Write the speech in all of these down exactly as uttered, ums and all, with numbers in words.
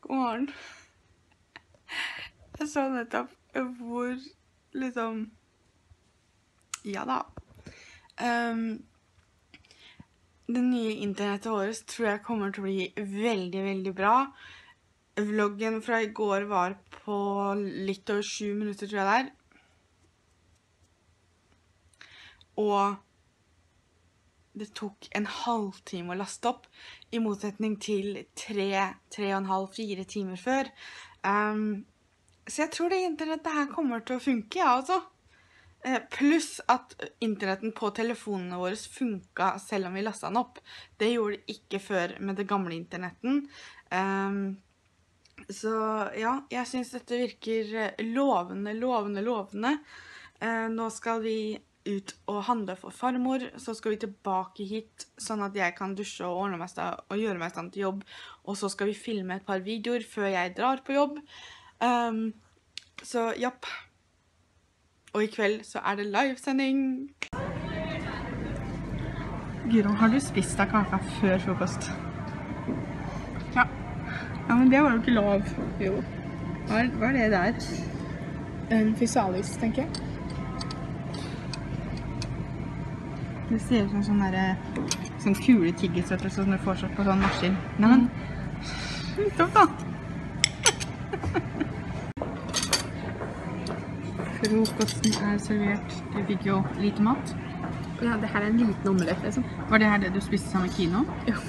God morgen. Jeg så nettopp hvor liksom, ja da, um, det nye internettet vårt tror jeg kommer til å bli veldig, veldig bra. Vloggen fra i går var på litt over sju minutter, tror jeg det er. Og det tok en halvtime å laste opp, i motsetning til tre, tre og en halv, fire timer før. Um, så jeg tror det internettet her kommer til å funke, ja, altså. Eh, pluss at internetten på telefonene våre funket selv om vi lastet den opp. Det gjorde det ikke før med det gamle internetten. Um, så ja, jeg synes dette virker lovende, lovende, lovende. Uh, nå skal vi ut og handle for farmor, så skal vi tilbake hit, sånn at jeg kan dusje og ordne meg stand, og gjøre meg stand til jobb, og så skal vi filme et par videoer før jeg drar på jobb. Um, så, japp. Og i kveld så er det livesending. Guro, har du spist deg kaka før frokost? Ja. Ja, men det var jo ikke lov. Jo. Hva er, hva er det der? En fysalis, tenker jeg. Det ser ut som sånn der, sånn kule tiggesøtter som du får sånn på sånn maskin. Nei, men, topp da! Frokosten er servert. Du fikk jo lite mat. Ja, det her er en liten omelett, liksom. Var det her det du spiste sammen med Kino? Ja.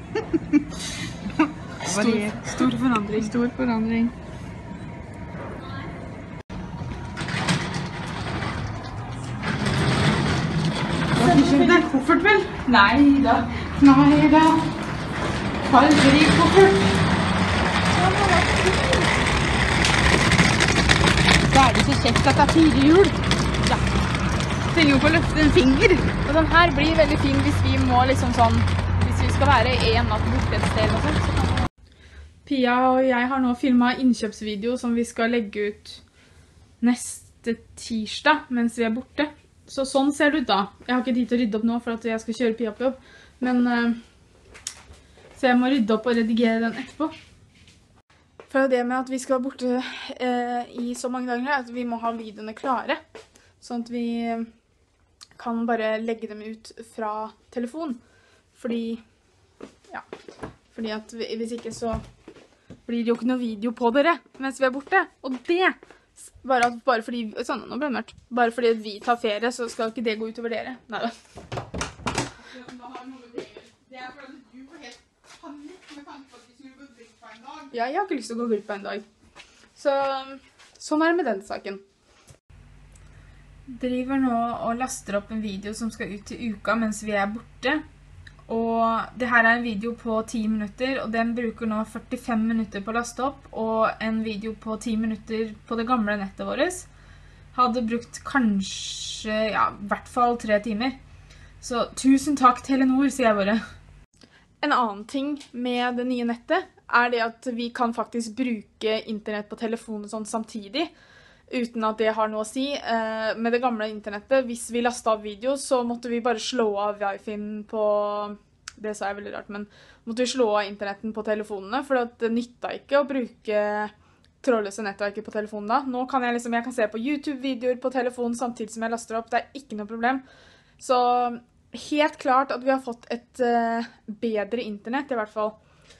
stor, stor forandring. Stor forandring. Det er koffert, vel? Nei da. Nei da. Fargerik koffert. Da er det så kjekt at det er fire hjul. Ja. Trenger jo ikke å løfte en finger. Og den her blir veldig fin hvis vi må liksom sånn, hvis vi skal være en natt borte et sted og sånt. Så. Pia og jeg har nå filmet innkjøpsvideo som vi skal legge ut neste tirsdag mens vi er borte. Så sånn ser det ut da. Jeg har ikke tid til å rydde opp nå for at jeg skal kjøre Pia på jobb. Men, uh, så jeg må rydde opp og redigere den etterpå. For det med at vi skal være borte uh, i så mange dager, er at vi må ha videoene klare. Sånn at vi kan bare legge dem ut fra telefon. Fordi, ja, fordi at vi, hvis ikke så blir det jo ikke noe video på dere mens vi er borte. Og det Bare, at, bare fordi, sånn, nå ble det mørkt. Bare fordi vi tar ferie, så skal ikke det gå ut over dere. Neida. Det er fordi du får helt panikk med tanke på at vi skulle gå glipp på en dag. Ja, jeg har ikke lyst til å gå glipp på en dag. Så, sånn er det med den saken. Driver nå og laster opp en video som skal ut til uka mens vi er borte. Og det her er en video på ti minutter, og den bruker nå førtifem minutter på å laste opp, og en video på ti minutter på det gamle nettet vårt hadde brukt kanskje, ja, i hvert fall tre timer. Så tusen takk Telenor, sier jeg bare. En annen ting med det nye nettet er det at vi kan faktisk bruke internett på telefonen sånn samtidig, uten at det har noe å si. Eh, med det gamle internettet, hvis vi lastet av video, så måtte vi bare slå av wifi-en på, det sa jeg veldig rart, men måtte vi slå av internetten på telefonene, for det nyttet ikke å bruke trådløse nettverket på telefonen da. Nå kan jeg liksom, jeg kan se på YouTube-videoer på telefonen samtidig som jeg laster opp, det er ikke noe problem. Så helt klart at vi har fått et uh, bedre internett, i hvert fall.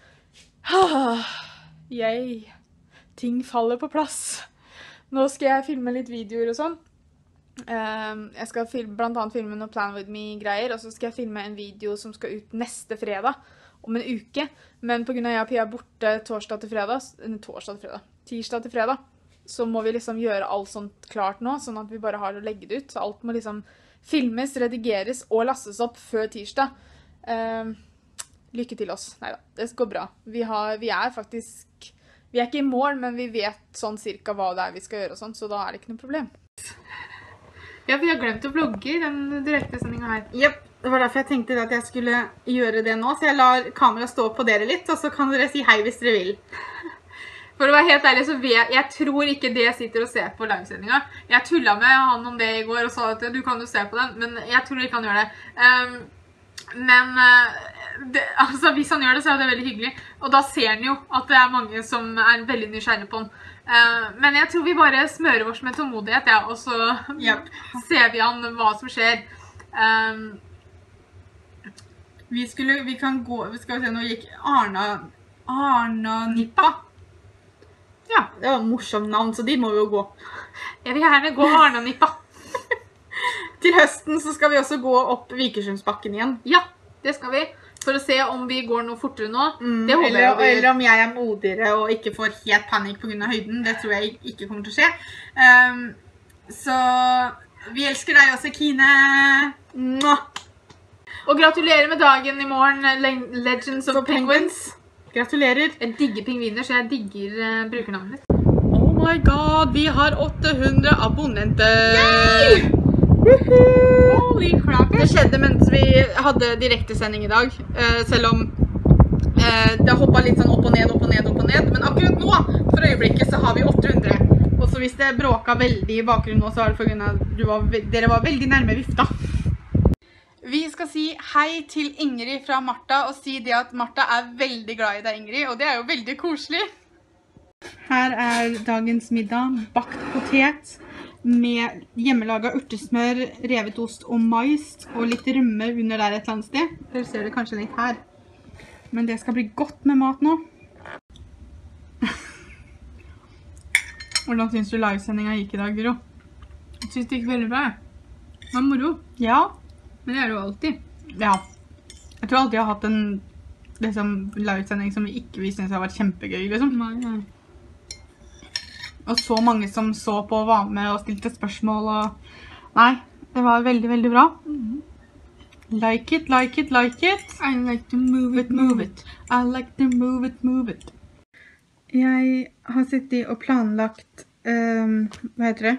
Yay! Ting faller på plass. Nå skal jeg filme litt videoer og sånn. Um, jeg skal filme, blant annet filme noe Plan With Me-greier, og så skal jeg filme en video som skal ut neste fredag, om en uke. Men på grunn av jeg og Pia er borte torsdag til fredag, torsdag til fredag, tirsdag til fredag, så må vi liksom gjøre alt sånt klart nå, sånn at vi bare har å legge det ut. Så alt må liksom filmes, redigeres og lastes opp før tirsdag. Um, lykke til oss. Neida, det går bra. Vi, har, vi er faktisk... Vi er ikke i mål, men vi vet sånn cirka hva det er vi skal gjøre og sånn, så da er det ikke noe problem. Ja, vi har glemt å vlogge i den direktesendingen her. Jep, det var derfor jeg tenkte at jeg skulle gjøre det nå, så jeg lar kamera stå på dere litt, og så kan dere si hei hvis dere vil. For å være helt ærlig, så vet, jeg tror ikke det sitter og ser på livesendingen. Jeg tullet med han om det i går og sa at du kan jo se på den, men jeg tror ikke han gjør det. Um, Men det, altså, hvis han gjør det, så er det veldig hyggelig. Og da ser han jo at det er mange som er veldig nysgjerrige på han. Uh, men jeg tror vi bare smører oss med tålmodighet, ja, og så yep. ser vi an hva som skjer. Um, vi skulle, vi kan gå, vi skal se, nå gikk Arna, Arna Nippa. Ja, det var et morsomt navn, så dit må vi jo gå. Jeg vil gjerne gå Arna Nippa. Til høsten så skal vi også gå opp Vikersundbakken igjen. Ja, det skal vi. For å se om vi går noe fortere nå. Mm, det eller, jeg vi... eller om jeg er modigere og ikke får helt panikk på grunn av høyden. Det tror jeg ikke kommer til å skje. Um, så vi elsker deg også, Kine. Mwah. Og gratulerer med dagen i morgen, Legends of Penguins. Gratulerer. Jeg digger pingviner, så jeg digger uh, brukernavnet. Oh my god, vi har åtte hundre abonnenter. Yay! Holy crap. Det skjedde mens vi hadde direktesending i dag, selv om det hoppet litt sånn opp og ned, opp og ned, opp og ned. Men akkurat nå, for øyeblikket, så har vi åtte hundre. Og så hvis det bråket veldig i bakgrunnen nå, så var det for grunn av at dere var veldig nærme vifta. Vi skal si hei til Ingrid fra Martha, og si det at Martha er veldig glad i deg, Ingrid, og det er jo veldig koselig. Her er dagens middag, bakt potet, med hjemmelaget urtesmør, revet ost og mais, og litt rømme under der et eller annet sted. Dere ser det kanskje litt her. Men det skal bli godt med mat nå. Hvordan synes du livesendingen gikk i dag, Guro? Jeg synes det gikk veldig bra. Det var moro. Ja. Men det er det jo alltid. Ja. Jeg tror alltid jeg har hatt en liksom, livesending som vi ikke vi synes har vært kjempegøy, liksom. Nei, nei. Og så mange som så på og var med og stilte spørsmål og... Nei, det var veldig, veldig bra. Mm-hmm. Like it, like it, like it. I like to move it, move it. I like to move it, move it. Jeg har sittet og planlagt, um, hva heter det?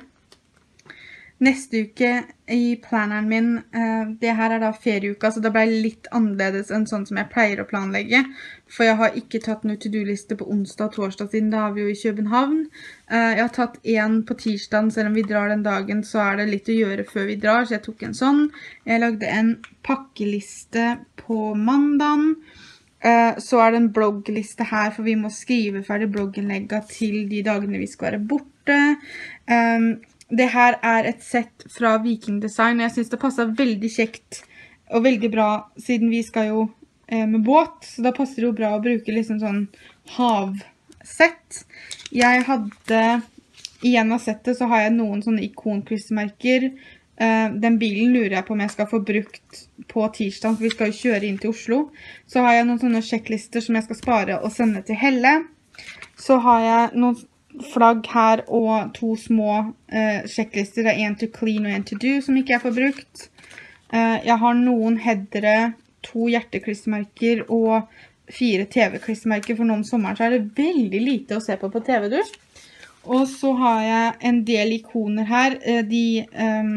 Neste uke i planeren min, uh, det her er da ferieuka, så det ble litt annerledes enn sånn som jeg pleier å planlegge. For jeg har ikke tatt noe to-do-liste på onsdag og torsdag siden, da har vi jo i København. Uh, jeg har tatt en på tirsdagen, selv om vi drar den dagen, så er det litt å gjøre før vi drar, så jeg tok en sånn. Jeg lagde en pakkeliste på mandagen. Uh, så er det en bloggliste her, for vi må skrive ferdig blogginnlegget til de dagene vi skal være borte. Um, Det her er et sett fra Viking Design, og jeg synes det passer veldig kjekt og veldig bra, siden vi skal jo eh, med båt, så da passer det jo bra å bruke liksom sånn havsett. Jeg hadde, igjen av settet så har jeg noen sånne ikonklistmerker. Eh, den bilen lurer jeg på om jeg skal få brukt på tirsdag, for vi skal jo kjøre inn til Oslo. Så har jeg noen sånne sjekklister som jeg skal spare og sende til Helle. Så har jeg noen flagg her og to små uh, sjekklister. Det er en to clean og en to do som ikke jeg får brukt. Uh, jeg har noen headere, to hjerteklistmerker og fire T V-klistmerker, for nå om sommeren så er det veldig lite å se på på T V, du. Og så har jeg en del ikoner her. Uh, de um,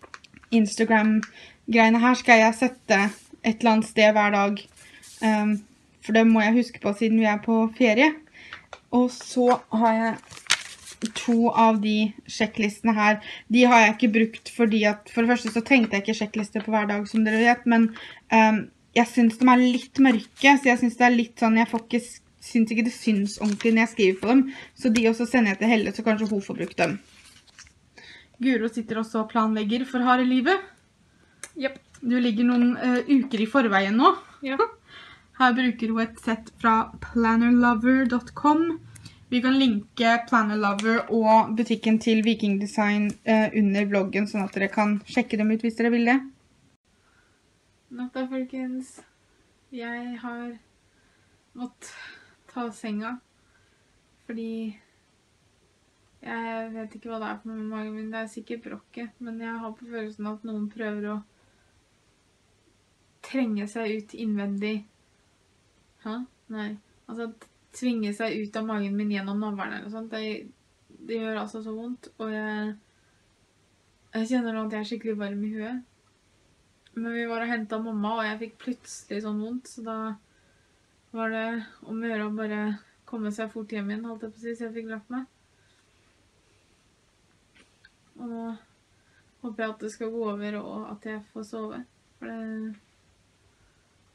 Instagram-greiene her skal jeg sette et eller annet sted hver dag. Um, for det må jeg huske på siden vi er på ferie. Og så har jeg to av de sjekklistene her. De har jeg ikke brukt fordi at, for det første så trengte jeg ikke sjekklister på hver dag, som dere vet, men um, jeg synes de er litt mørke, så jeg synes det er litt sånn, jeg får ikke, synes ikke det synes ordentlig når jeg skriver på dem, så de også sender jeg til Helle, så kanskje hun får brukt dem. Guro sitter også og planlegger for harde livet. Yep. Du ligger noen uh, uker i forveien nå. Ja. Her bruker hun et sett fra planner lover dot com. Vi kan linke Planner Lover og butikken til Viking Design uh, under bloggen, sånn at dere kan sjekke dem ut hvis dere vil det. Natta, folkens. Jeg har måttet ta senga, fordi jeg vet ikke hva det er for noe med magen min. Det er sikkert brokket, men jeg har på følelsen at noen prøver å trenge seg ut innvendig. Hæ? Nei. Altså, tvinge seg ut av magen min gjennom navlen eller sånt. Det, det gjør altså så vondt, og jeg, jeg kjenner nå at jeg er skikkelig varm i huet. Men vi var og hentet mamma, og jeg fikk plutselig sånn vondt, så da var det om å gjøre å bare komme seg fort hjem igjen, holdt jeg på å si, så jeg fikk lagt meg. Og nå håper jeg at det skal gå over, og at jeg får sove, for det...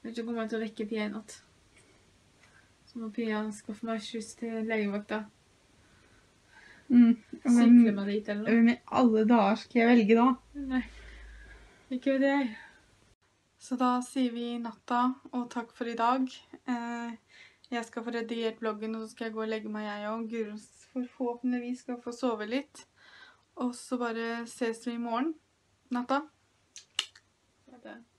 Ellers så kommer jeg til å vekke Pia i natt. Så må Pia skaffe meg skyss til legevakta. Mm. Sykle meg dit eller noe. Men i alle dager skal jeg velge da. Nei, ikke vet jeg. Så da sier vi natta, og takk for i dag. Eh, jeg skal få redigert bloggen, og så skal jeg gå og legge meg jeg og Guro forhåpentligvis skal få sove litt. Og så bare ses vi i morgen. Natta. Ha det.